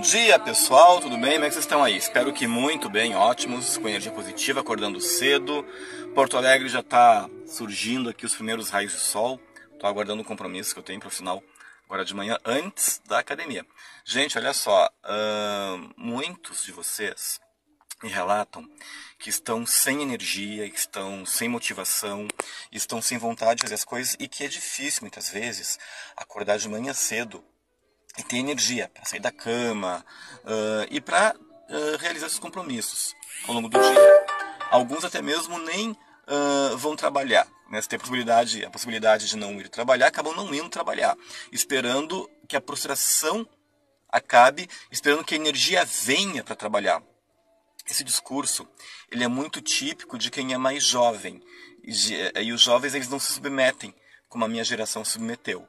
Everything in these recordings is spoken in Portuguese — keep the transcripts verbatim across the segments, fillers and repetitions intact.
Bom dia, pessoal, tudo bem? Como é que vocês estão aí? Espero que muito bem, ótimos, com energia positiva, acordando cedo. Porto Alegre já está surgindo aqui os primeiros raios de sol. Estou aguardando um compromisso que eu tenho para o final agora de manhã, antes da academia. Gente, olha só, uh, muitos de vocês me relatam que estão sem energia, que estão sem motivação, estão sem vontade de fazer as coisas e que é difícil, muitas vezes, acordar de manhã cedo e ter energia para sair da cama uh, e para uh, realizar seus compromissos ao longo do dia. Alguns até mesmo nem uh, vão trabalhar, né? Se tem a possibilidade, a possibilidade de não ir trabalhar, acabam não indo trabalhar, esperando que a frustração acabe, esperando que a energia venha para trabalhar. Esse discurso ele é muito típico de quem é mais jovem, e, e os jovens eles não se submetem como a minha geração se submeteu.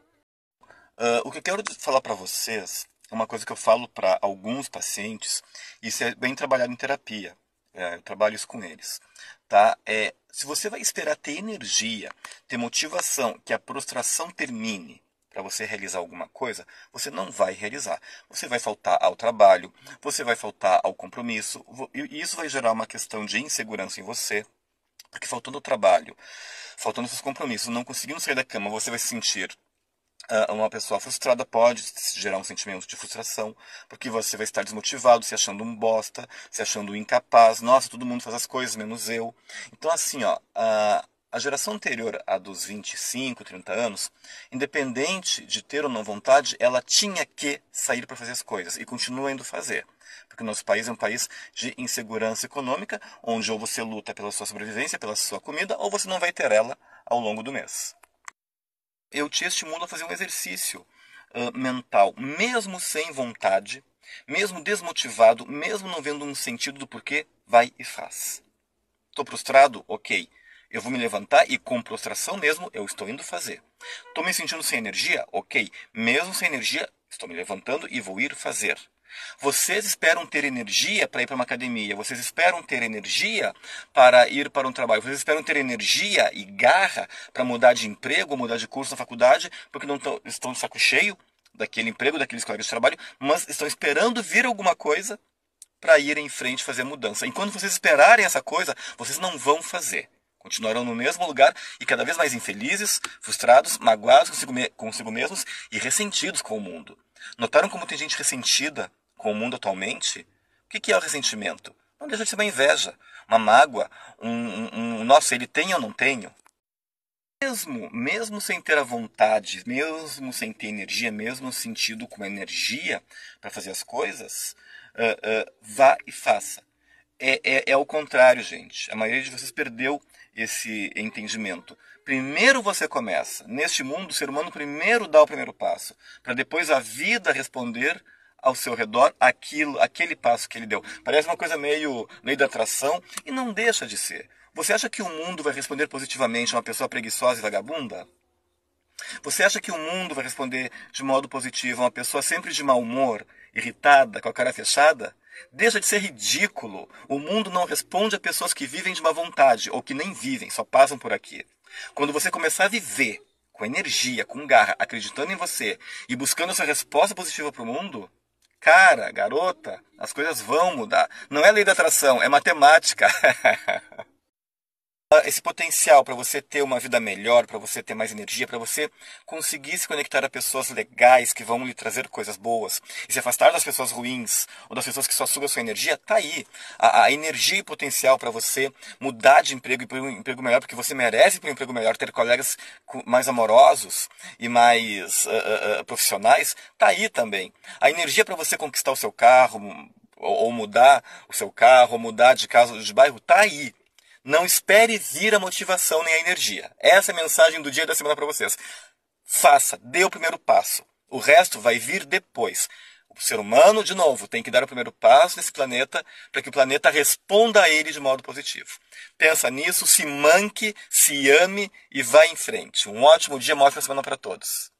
Uh, o que eu quero falar para vocês é uma coisa que eu falo para alguns pacientes, e isso é bem trabalhado em terapia, é, eu trabalho isso com eles. Tá? É, se você vai esperar ter energia, ter motivação, que a prostração termine para você realizar alguma coisa, você não vai realizar. Você vai faltar ao trabalho, você vai faltar ao compromisso, e isso vai gerar uma questão de insegurança em você, porque faltando ao trabalho, faltando seus compromissos, não conseguindo sair da cama, você vai se sentir uma pessoa frustrada, pode gerar um sentimento de frustração, porque você vai estar desmotivado, se achando um bosta, se achando incapaz. Nossa, todo mundo faz as coisas, menos eu. Então, assim, ó, a, a geração anterior à dos vinte e cinco, trinta anos, independente de ter ou não vontade, ela tinha que sair para fazer as coisas e continua indo fazer. Porque o nosso país é um país de insegurança econômica, onde ou você luta pela sua sobrevivência, pela sua comida, ou você não vai ter ela ao longo do mês. Eu te estimulo a fazer um exercício uh, mental, mesmo sem vontade, mesmo desmotivado, mesmo não vendo um sentido do porquê, vai e faz. Estou prostrado? Ok. Eu vou me levantar e com prostração mesmo eu estou indo fazer. Estou me sentindo sem energia? Ok. Mesmo sem energia, estou me levantando e vou ir fazer. Vocês esperam ter energia para ir para uma academia, vocês esperam ter energia para ir para um trabalho, vocês esperam ter energia e garra para mudar de emprego, mudar de curso na faculdade, porque não tão, estão de saco cheio daquele emprego, daqueles colegas de trabalho, mas estão esperando vir alguma coisa para ir em frente fazer a mudança. Enquanto vocês esperarem essa coisa, vocês não vão fazer. Continuarão no mesmo lugar e cada vez mais infelizes, frustrados, magoados consigo, me consigo mesmos e ressentidos com o mundo. Notaram como tem gente ressentida com o mundo atualmente? O que é o ressentimento? Não deixa de ser uma inveja, uma mágoa, um, um, um nossa, ele tem ou não tenho? Mesmo, mesmo sem ter a vontade, mesmo sem ter energia, mesmo sentido com energia para fazer as coisas, uh, uh, vá e faça. É, é, é o contrário, gente. A maioria de vocês perdeu esse entendimento. Primeiro você começa. Neste mundo, o ser humano primeiro dá o primeiro passo, para depois a vida responder ao seu redor aquilo, aquele passo que ele deu. Parece uma coisa meio lei da atração e não deixa de ser. Você acha que o mundo vai responder positivamente a uma pessoa preguiçosa e vagabunda? Você acha que o mundo vai responder de modo positivo a uma pessoa sempre de mau humor, irritada, com a cara fechada? Deixa de ser ridículo. O mundo não responde a pessoas que vivem de má vontade, ou que nem vivem, só passam por aqui. Quando você começar a viver com energia, com garra, acreditando em você e buscando essa resposta positiva para o mundo, cara, garota, as coisas vão mudar. Não é lei da atração, é matemática. Esse potencial para você ter uma vida melhor, para você ter mais energia, para você conseguir se conectar a pessoas legais que vão lhe trazer coisas boas e se afastar das pessoas ruins ou das pessoas que só sugam a sua energia, tá aí. A, a energia e potencial para você mudar de emprego e para um emprego melhor, porque você merece para um emprego melhor, ter colegas mais amorosos e mais uh, uh, profissionais, tá aí também. A energia para você conquistar o seu carro, ou, ou mudar o seu carro, ou mudar de casa, de bairro, tá aí. Não espere vir a motivação nem a energia. Essa é a mensagem do dia da semana para vocês. Faça, dê o primeiro passo. O resto vai vir depois. O ser humano, de novo, tem que dar o primeiro passo nesse planeta para que o planeta responda a ele de modo positivo. Pensa nisso, se manque, se ame e vá em frente. Um ótimo dia, uma ótima semana para todos.